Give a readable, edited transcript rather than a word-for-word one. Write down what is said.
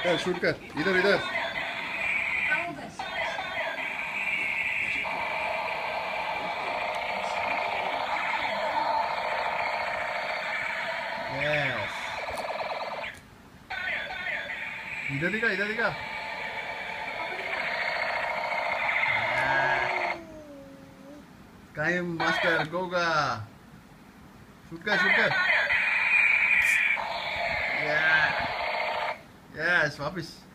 कर शूट कर इधर इधर। यस इधर दिखा इधर दिखा। स्काई मास्टर गोगा शूट कर। यस वापिस।